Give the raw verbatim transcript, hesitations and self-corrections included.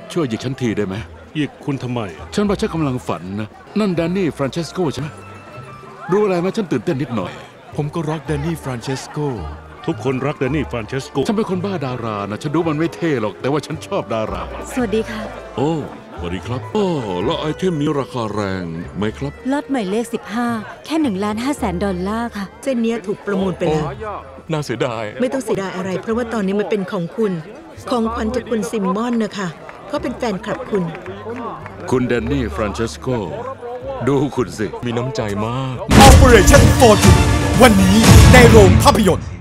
ช่วยหยิกฉันทีได้ไหมหยิกคุณทำไมฉันว่าฉันกำลังฝันนะนั่นแดนนี่ฟรานเชสโกใช่ไหมรู้อะไรไหมฉันตื่นเต้นนิดหน่อยผมก็รักแดนนี่ฟรานเชสโกทุกคนรักแดนนี่ฟรานเชสโกฉันเป็นคนบ้าดารานะฉันรู้มันไม่เท่หรอกแต่ว่าฉันชอบดาราสวัสดีค่ะโอ้สวัสดีครับโอ้แล้วไอเทมนี้ราคาแรงไหมครับลดหมายเลขสิบห้าแค่หนึ่งล้านห้าแสนดอลลาร์ค่ะเส้นนี้ถูกประมูลไปแล้วน่าเสียดายไม่ต้องเสียดายอะไรเพราะว่าตอนนี้มันเป็นของคุณของขวัญจากคุณซิมมอนนะคะเขาเป็นแฟนคลับคุณคุณแดนนี่ฟรานเชสโกดูคุณสิมีน้ำใจมาก Operation Fortune วันนี้ในโรงภาพยนตร์